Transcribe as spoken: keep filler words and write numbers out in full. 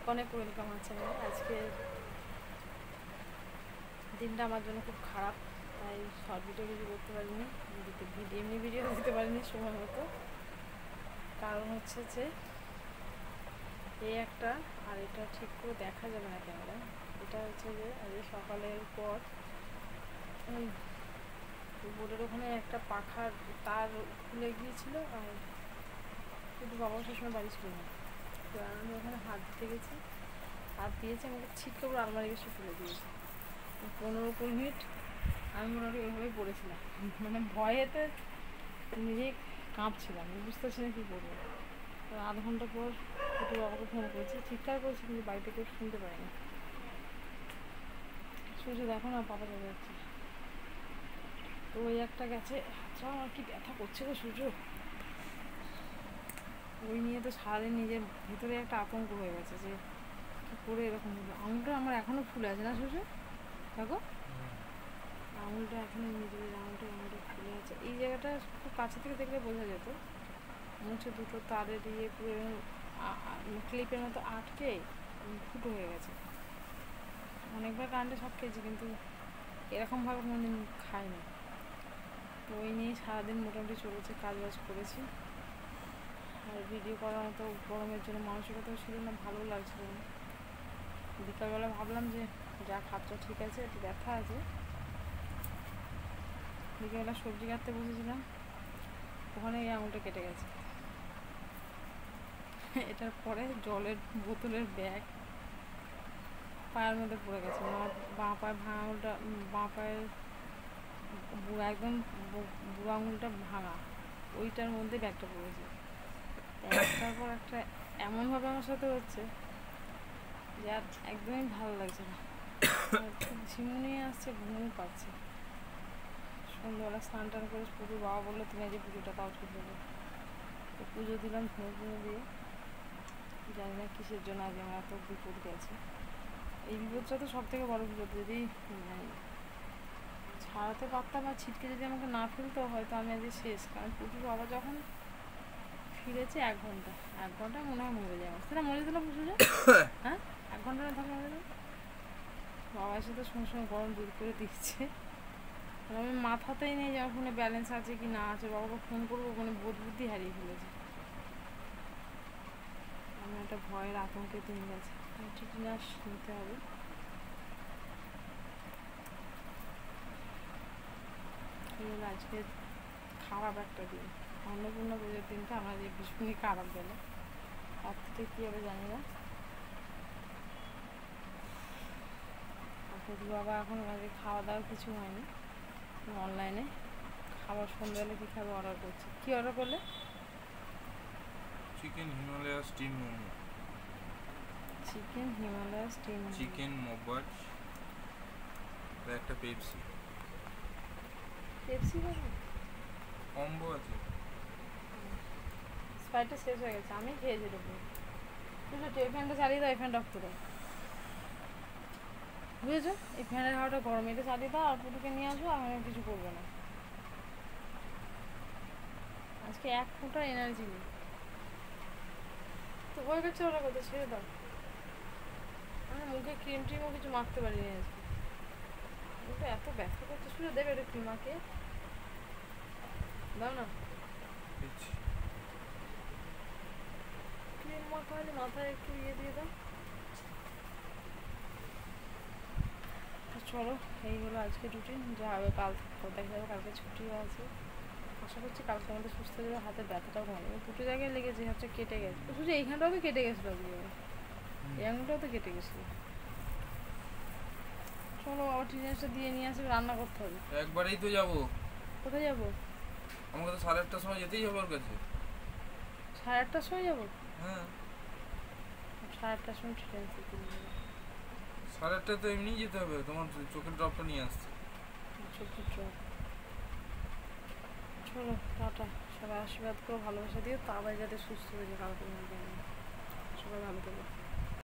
অনেক অনেক ওয়েলকাম আছে। আজকে দিনটা আমার জন্য খুব খারাপ, তাই শর্ট ভিডিও কিছু করতে পারিনি, ভিডিও এমনি ভিডিও দিতে পারিনি সময় মতো। কারণ হচ্ছে যে এই একটা, আর এটা ঠিক করে দেখা যাবে না ক্যামেরায়, এটা হচ্ছে যে আজ সকালের পর বোর্ডের ওখানে একটা পাখার তার খুলে গিয়েছিল, আর কিন্তু বাবা সবসময় বাড়ি ছিল না, তো আমি ওখানে হাত দিতে গেছি, হাত দিয়েছি, আমাকে ছিটকে পুরো আলমারি এসে ফেলে দিয়েছি। পনেরো কুড়ি মিনিট আমি মোটামুটি ওইভাবেই পড়েছিলাম, মানে ভয়েতে নিজেই কাঁপছিলাম, বুঝতে পারছি না কী করবো। তো আধ ঘন্টা পর একটু বাবাকে ফোন করেছি, চিৎকার করেছি, কিন্তু বাড়িতে কেউ শুনতে পারেনি। সূর্য দেখো না পাপা চলে যাচ্ছে, তো ওই একটা গেছে, হাতটা আমার কি ব্যথা করছে গো সূর্য। ওই নিয়ে তো সারাদিন নিজের ভিতরে একটা আতঙ্ক হয়ে গেছে যে কী করে এরকম হলো। আঙুলটা আমার এখনও ফুলে আছে না সূর্য, দেখো আঙুলটা এখনও নিজের আঙুলটা আঙুলটা ফুলে আছে। এই জায়গাটা খুব কাছে থেকে দেখলে বোঝা যেত, মনে হচ্ছে দুটো তারে দিয়ে পুরো ক্লিপের মতো আটকে ফুটো হয়ে গেছে। অনেকবার কারেন্টে শক খেয়েছি, কিন্তু এরকমভাবে কোনোদিন খাইনি। তো ওই নিয়েই সারাদিন মোটামুটি চলেছে, কাজ বাজ করেছি, আর ভিডিও করার মতো গরমের জন্য মানসিকতাও ছিল না, ভালো লাগছিল না। বিকালবেলা ভাবলাম যে যা খাচ্ছ ঠিক আছে, একটু ব্যথা আছে। বিকেলবেলা সবজি কাটতে বসেছিলাম, ওখানে এই আঙুলটা কেটে গেছে। এটার পরে জলের বোতলের ব্যাগ পায়ের মধ্যে পড়ে গেছে, আমার বাঁ পায়ে ভাঙা আঙুলটা, বাঁ পায়ের একদম বুড়ো আঙুলটা ভাঙা, ওইটার মধ্যে ব্যাগটা পড়েছে। একটার পর একটা এমনভাবে আমার সাথে হচ্ছে যে আর একদমই ভালো লাগছে না, খুব ঝিমুনি আসছে, ঘুমও পাচ্ছে। সন্ধ্যাবেলা স্নান টান করে পুজো, বাবা বললো তুমি আজ পুজোটা তাও ঠিক দেবে, তো পুজো দিলাম, ধুয়ে পুজো দিয়ে। জানি না কিসের জন্য আজ আমার এত বিপদ গেছে। এই বিপদটা তো সব থেকে বড় বিপদ, যদি ছাড়াতে পারতাম আর ছিটকে যদি আমাকে না ফেলতো, হয়তো আমি আজ শেষ। কারণ পুজোর বাবা যখন ফিরেছে এক ঘন্টা এক ঘন্টা মনে হয় মরে যায়, সেটা মরে যেত না পুজো, হ্যাঁ এক ঘন্টা না থাকলে মরে যাবে। বাবা এসে তো সঙ্গে সঙ্গে গরম দূর করে দিচ্ছে, আমি মাথাতেই নেই যে আমার ফোনে ব্যালেন্স আছে কি না আছে, বাবাকে ফোন করবো, মানে বোধ বুদ্ধি হারিয়ে ফেলেছে। আমার একটা ভয়ের আতঙ্কে দিন গেছে, টিটিনাস নিতে হবে। কী হলো আজকে খারাপ একটা দিন, অন্নপূর্ণা পুজোর দিনটা আমার যে ভীষণই খারাপ গেল, তার থেকে কী হবে জানি না। যদি বাবা এখন আজকে খাওয়া দাওয়া কিছু হয়নি, অনলাইনে খাবার সন্ধ্যাবেলা কী খাবে অর্ডার করছি। কী অর্ডার করলে? Chicken Himalaya steam momo, chicken Himalaya steam, chicken মোবাজ, একটা পেপসি। পেপসি খাবে? কম্বো আছে। স্প্রাইটটা শেষ হয়ে গেছে, আমি খেয়েছি দেবো। বুঝলো, এই ফ্যানটা চালিয়ে দাও, এই ফ্যানটা অফ করে দাও, বুঝেছো? এই ফ্যানের হাওয়াটা গরম, এটা চালিয়ে দাও, আর পুটুকে নিয়ে আসবো, আমি কিছু করবে না। আজকে এক ফোঁটা এনার্জি নেই, তো ভয় করছে ওরা কথা, ছেড়ে দাও। আমি মুখে ক্রিম ট্রিমও কিছু মাখতে পারিনি আজকে, মুখটা এত ব্যথা করছে। শুধু দেবে একটু ক্রিম মাখিয়ে দাও না, ক্রিম মাখা হলে মাথায় একটু ইয়ে দিয়ে দাও। চলো, এই হলো আজকে রুটিন, যা হবে কাল দেখা যাবে, কালকে ছুটিও আছে। আশা করছি কালকে আমাদের সুস্থ হয়ে যাবে, হাতের ব্যথাটাও কমে যাবে। দুটো জায়গায় লেগেছে, হচ্ছে কেটে গেছে, শুধু এইখানটাও তো কেটে গেছিলো, এই আঙুলটাও তো কেটে গেছিলো। চলো আবার টিনেসটা দিয়ে নিয়ে আসবে, রান্না করতে হবে। একবারেই তো যাবো। কোথায় যাবো? আমাকে তো সাড়ে আটটার সময় যেতেই হবে ওর কাছে। সাড়ে আটটার সময় যাবো? হ্যাঁ, সাড়ে আটটার সময় ট্রেন থেকে নিয়ে সাড়ে আটটায় তো এমনিই যেতে হবে, তোমার চোখের ড্রপটা নিয়ে আসছে। চোখের ড্রপ। চলো টাটা, সবাই আশীর্বাদ করো, ভালোবাসা দিও, তারপরে যাতে সুস্থ হয়ে যায় কালকে। সবাই ভালো থাকো।